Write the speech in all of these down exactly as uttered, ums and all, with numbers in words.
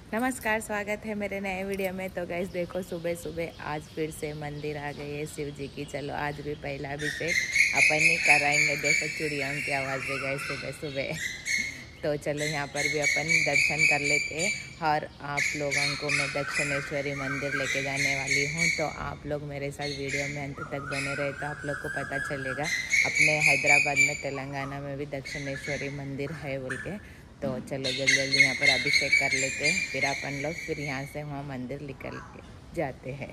नमस्कार, स्वागत है मेरे नए वीडियो में। तो गाइस देखो, सुबह सुबह आज फिर से मंदिर आ गई है शिव जी की। चलो आज भी पहला अभिषेक अपन ही कराएंगे। देखो चिड़ियों की आवाज़ दे गई सुबह सुबह। तो चलो यहाँ पर भी अपन दर्शन कर लेते हैं। और आप लोगों को मैं दक्षिणेश्वरी मंदिर लेके जाने वाली हूँ, तो आप लोग मेरे साथ वीडियो में अंत तक बने रहे तो आप लोग को पता चलेगा। अपने हैदराबाद में, तेलंगाना में भी दक्षिणेश्वरी मंदिर है बोल के। तो चलो जल्दी जल्दी यहाँ पर अभिषेक कर लेते हैं, फिर अपन लोग फिर यहाँ से वहाँ मंदिर निकल के जाते हैं।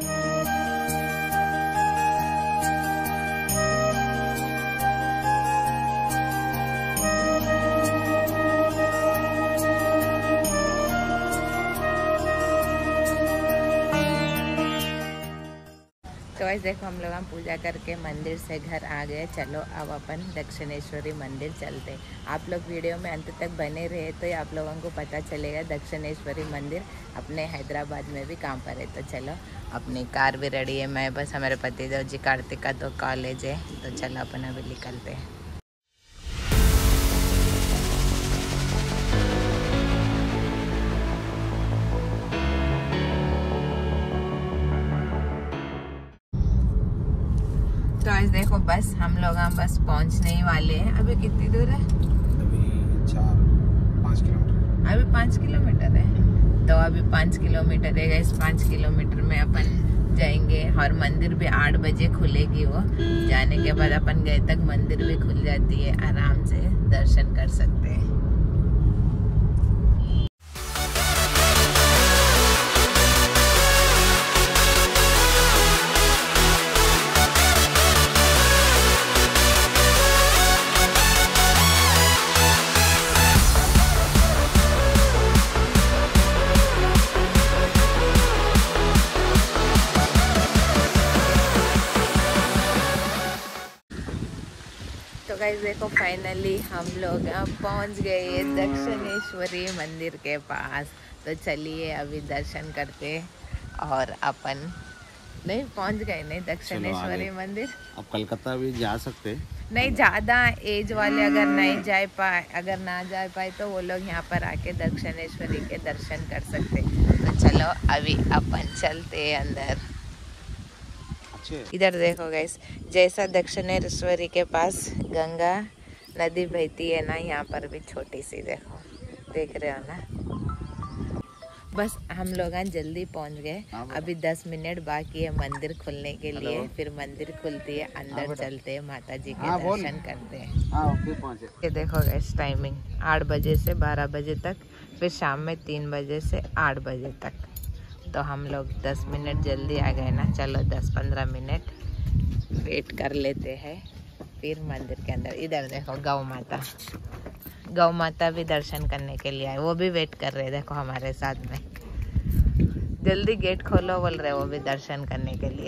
तो ऐसे देखो, हम लोग हम पूजा करके मंदिर से घर आ गए। चलो अब अपन दक्षिणेश्वरी मंदिर चलते। आप लोग वीडियो में अंत तक बने रहे तो आप लोगों को पता चलेगा दक्षिणेश्वरी मंदिर अपने हैदराबाद में भी कहाँ पर है। तो चलो, अपनी कार भी रेडी है, मैं बस हमारे पतिदेव जी कार्तिक का तो कॉलेज है। तो चलो अपन अभी निकलते हैं। तो आज देखो, बस हम लोग हम बस पहुंचने ही वाले हैं। अभी कितनी दूर है? अभी चार पाँच किलोमीटर अभी पाँच किलोमीटर है। तो अभी पाँच किलोमीटर है। इस पाँच किलोमीटर में अपन जाएंगे और मंदिर भी आठ बजे खुलेगी। वो जाने के बाद अपन गए तक मंदिर भी खुल जाती है, आराम से दर्शन कर सकते हैं। तो गाइस देखो, फाइनली हम लोग अब पहुंच गए दक्षिणेश्वरी मंदिर के पास। तो चलिए अभी दर्शन करते। और अपन नहीं पहुंच गए नहीं दक्षिणेश्वरी मंदिर। अब कलकत्ता भी जा सकते। नहीं, ज़्यादा एज वाले अगर नहीं जा पाए अगर ना जा पाए तो वो लोग यहाँ पर आके दक्षिणेश्वरी के दर्शन कर सकते। तो चलो अभी अपन चलते अंदर। इधर देखो गाइस, जैसा दक्षिणेश्वरी के पास गंगा नदी बहती है ना, यहाँ पर भी छोटी सी देखो, देख रहे हो ना। बस हम लोग जल्दी पहुँच गए। अभी दस मिनट बाकी है मंदिर खुलने के लिए। फिर मंदिर खुलती है, अंदर चलते हैं, माता जी के दर्शन करते हैं। ये देखो गाइस, टाइमिंग आठ बजे से बारह बजे तक, फिर शाम में तीन बजे से आठ बजे तक। तो हम लोग दस मिनट जल्दी आ गए ना। चलो दस पंद्रह मिनट वेट कर लेते हैं, फिर मंदिर के अंदर। इधर देखो, गौ माता गौ माता भी दर्शन करने के लिए आए, वो भी वेट कर रहे हैं। देखो हमारे साथ में, जल्दी गेट खोलो बोल रहे, वो भी दर्शन करने के लिए।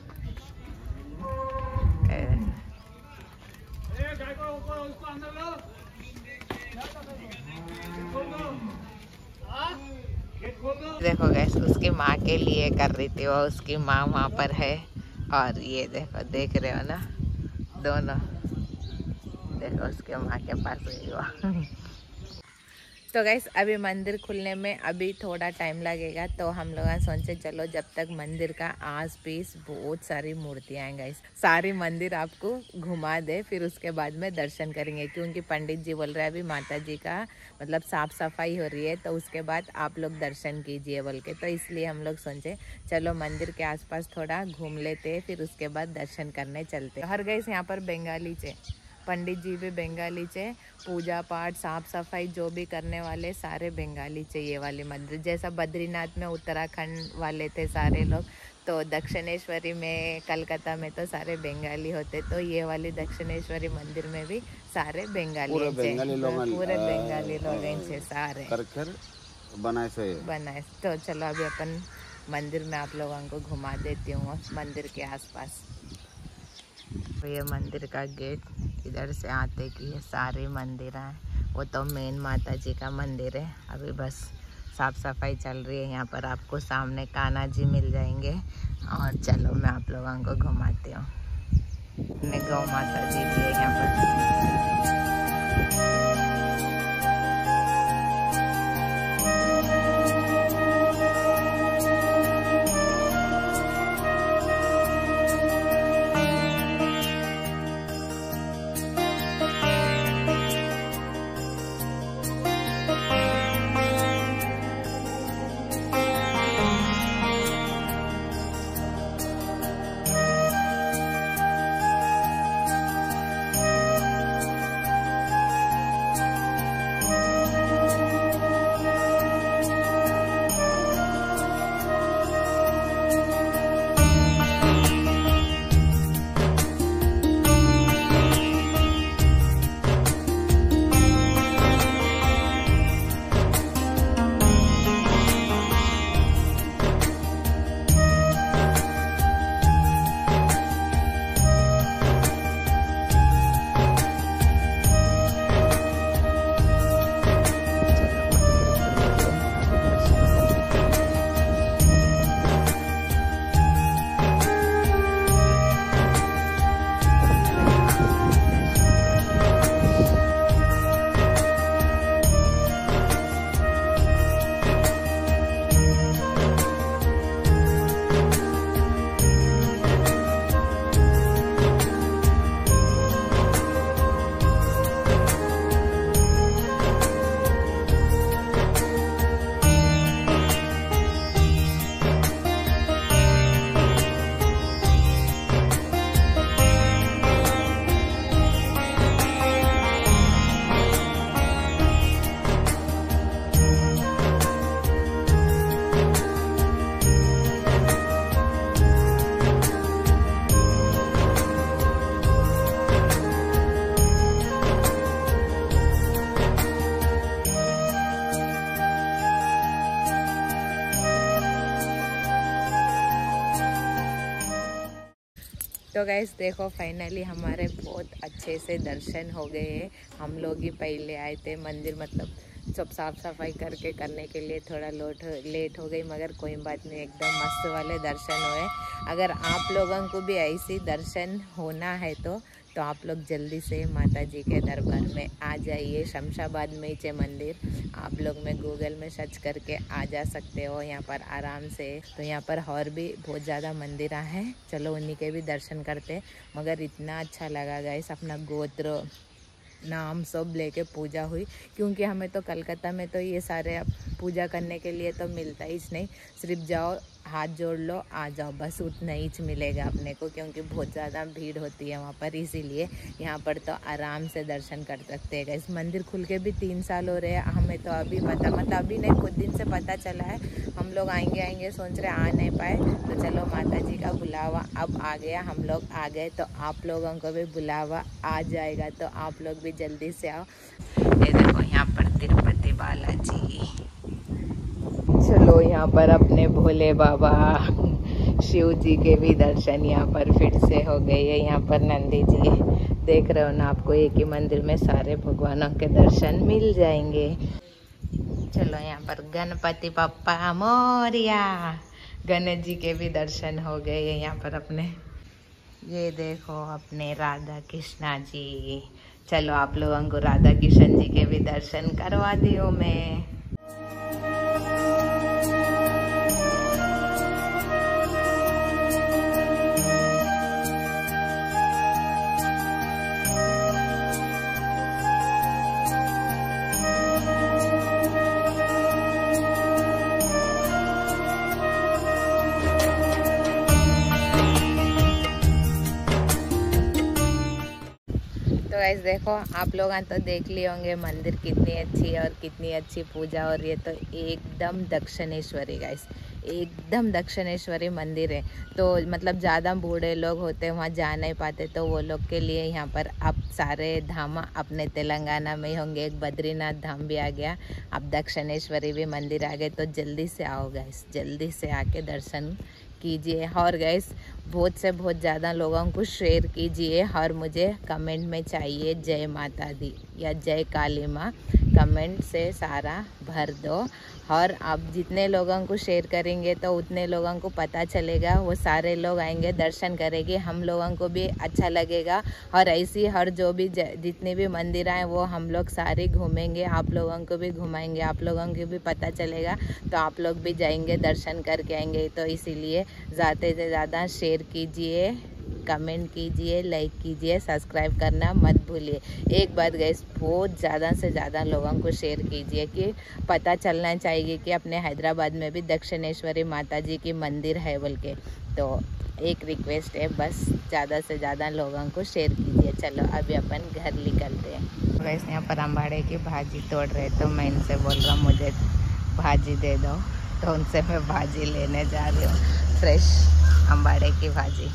देखो गैस, उसकी माँ के लिए कर रही थी वो, उसकी माँ वहाँ पर है। और ये देखो, देख रहे हो ना, दोनों देखो उसके माँ के पास गई वो। तो गैस अभी मंदिर खुलने में अभी थोड़ा टाइम लगेगा। तो हम लोग सोचे चलो जब तक मंदिर का आस पास बहुत सारी मूर्तियाँ हैं गैस, सारी मंदिर आपको घुमा दे, फिर उसके बाद में दर्शन करेंगे। क्योंकि पंडित जी बोल रहे हैं अभी माता जी का मतलब साफ सफाई हो रही है, तो उसके बाद आप लोग दर्शन कीजिए बोल के। तो इसलिए हम लोग सोचे चलो मंदिर के आसपास थोड़ा घूम लेते, फिर उसके बाद दर्शन करने चलते। हर गैस यहाँ पर बंगाली चे पंडित जी भी बंगाली चे, पूजा पाठ साफ सफाई जो भी करने वाले सारे बंगाली चे। ये वाले मंदिर जैसा बद्रीनाथ में उत्तराखंड वाले थे सारे लोग, तो दक्षिणेश्वरी में कलकत्ता में तो सारे बंगाली होते। तो ये वाली दक्षिणेश्वरी मंदिर में भी सारे बंगाली पूरे बंगाली लोग पूरे बंगाली लोग हैं सारे कर कर बनाए से बनाए। तो चलो अभी अपन मंदिर में आप लोगों को घुमा देती हूँ मंदिर के आसपास। तो ये मंदिर का गेट, इधर से आते कि ये सारे मंदिर हैं। वो तो मेन माता जी का मंदिर है। अभी बस साफ सफाई चल रही है। यहाँ पर आपको सामने कान्हा जी मिल जाएंगे। और चलो मैं आप लोगों को घुमाती हूँ। गौ माता जी भी है यहाँ पर। तो गाइस देखो फाइनली हमारे बहुत अच्छे से दर्शन हो गए हैं। हम लोग ही पहले आए थे मंदिर, मतलब सब साफ सफाई करके करने के लिए थोड़ा लोट लेट हो गई, मगर कोई बात नहीं, एकदम मस्त वाले दर्शन हुए। अगर आप लोगों को भी ऐसी दर्शन होना है तो तो आप लोग जल्दी से माता जी के दरबार में आ जाइए। शमशाबाद में ही मंदिर, आप लोग में गूगल में सर्च करके आ जा सकते हो यहाँ पर आराम से। तो यहाँ पर और भी बहुत ज़्यादा मंदिर हैं, चलो उन्हीं के भी दर्शन करते। मगर इतना अच्छा लगा गाइस, अपना गोत्र नाम सब लेके पूजा हुई, क्योंकि हमें तो कलकत्ता में तो ये सारे पूजा करने के लिए तो मिलता ही नहीं। सिर्फ जाओ हाथ जोड़ लो आ जाओ, बस उतना ही मिलेगा अपने को, क्योंकि बहुत ज़्यादा भीड़ होती है वहाँ पर। इसीलिए यहाँ पर तो आराम से दर्शन कर सकते हैं। इस मंदिर खुल के भी तीन साल हो रहे हैं, हमें तो अभी पता मतलब अभी नहीं कुछ दिन से पता चला है। हम लोग आएंगे आएंगे सोच रहे आ नहीं पाए, तो चलो माता जी का बुलावा अब आ गया, हम लोग आ गए। तो आप लोगों को भी बुलावा आ जाएगा, तो आप लोग भी जल्दी से आओ। ये देखो यहाँ पर तिरुपति बालाजी, चलो यहाँ पर अपने भोले बाबा शिव जी के भी दर्शन यहाँ पर फिर से हो गए हैं। यहाँ पर नंदी जी देख रहे हो ना, आपको एक ही मंदिर में सारे भगवानों के दर्शन मिल जाएंगे। चलो यहाँ पर गणपति पप्पा मोरिया, गणेश जी के भी दर्शन हो गए हैं यहाँ पर अपने। ये देखो अपने राधा कृष्णा जी, चलो आप लोगों को राधा कृष्ण जी के भी दर्शन करवा दियो मैं। तो गाइस देखो आप लोग तो देख लिए होंगे मंदिर कितनी अच्छी है और कितनी अच्छी पूजा। और ये तो एकदम दक्षिणेश्वरी गाइस, एकदम दक्षिणेश्वरी मंदिर है। तो मतलब ज़्यादा बूढ़े लोग होते हैं वहाँ जा नहीं पाते, तो वो लोग के लिए यहाँ पर अब सारे धाम अपने तेलंगाना में ही होंगे। एक बद्रीनाथ धाम भी आ गया, अब दक्षिणेश्वरी भी मंदिर आ गए। तो जल्दी से आओ गाइस, जल्दी से आके दर्शन कीजिए। और गाइस बहुत से बहुत ज़्यादा लोगों को शेयर कीजिए, और मुझे कमेंट में चाहिए जय माता दी या जय काली माँ, कमेंट से सारा भर दो। और आप जितने लोगों को शेयर करेंगे तो उतने लोगों को पता चलेगा, वो सारे लोग आएंगे दर्शन करेंगे, हम लोगों को भी अच्छा लगेगा। और ऐसी हर जो भी जितने भी मंदिर हैं वो हम लोग सारे घूमेंगे, आप लोगों को भी घुमाएंगे, आप लोगों को भी पता चलेगा, तो आप लोग भी जाएंगे दर्शन करके आएंगे। तो इसीलिए ज़्यादा से ज़्यादा शेयर कीजिए, कमेंट कीजिए, लाइक कीजिए, सब्सक्राइब करना मत भूलिए। एक बात गाइस, बहुत ज़्यादा से ज़्यादा लोगों को शेयर कीजिए कि पता चलना चाहिए कि अपने हैदराबाद में भी दक्षिणेश्वरी माता जी की मंदिर है बोल के। तो एक रिक्वेस्ट है, बस ज़्यादा से ज़्यादा लोगों को शेयर कीजिए। चलो अभी अपन घर निकलते हैं। वैसे यहाँ पर अम्बाड़े की भाजी तोड़ रहे, तो मैं इनसे बोल रहा हूँ मुझे भाजी दे दो, तो उनसे मैं भाजी लेने जा रही हूँ, फ्रेश अम्बाड़े की भाजी।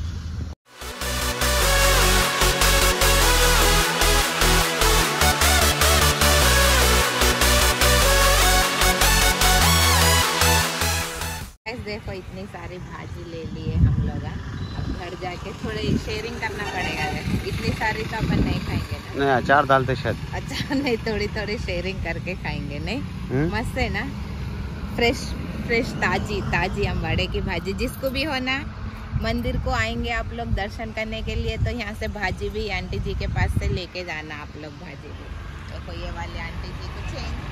देखो इतनी सारी भाजी ले लिए हम लोग, अब घर जाके थोड़ी शेयरिंग करना पड़ेगा। इतनी सारी तो अपन नहीं खाएंगे ना, नहीं अचार डालते शायद। अच्छा नहीं, थोड़ी थोड़ी शेयरिंग करके खाएंगे। नहीं हुँ? मस्त है ना, फ्रेश फ्रेश ताजी ताजी अम्बाड़े की भाजी। जिसको भी हो ना, मंदिर को आएंगे आप लोग दर्शन करने के लिए, तो यहाँ से भाजी भी आंटी जी के पास से लेके जाना आप लोग भाजी भी। देखो ये वाली आंटी जी को चेंज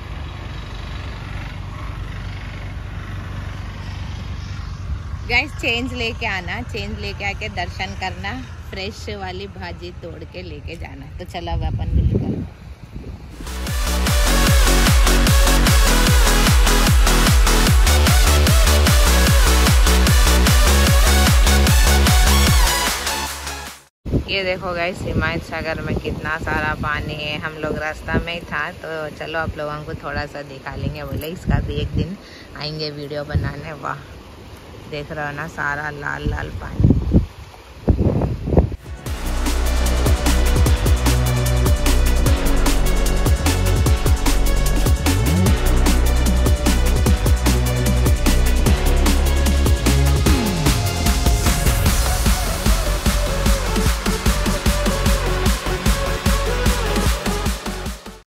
गाइस, चेंज लेके आना, चेंज लेके आके दर्शन करना, फ्रेश वाली भाजी तोड़ के लेके जाना। तो चलो अब अपन भी निकल। ये देखो गाइस हिमायत सागर में कितना सारा पानी है। हम लोग रास्ता में ही था, तो चलो आप लोगों को थोड़ा सा दिखा लेंगे, बोले इसका भी एक दिन आएंगे वीडियो बनाने। वाह देख रहे हो ना, सारा लाल लाल पानी।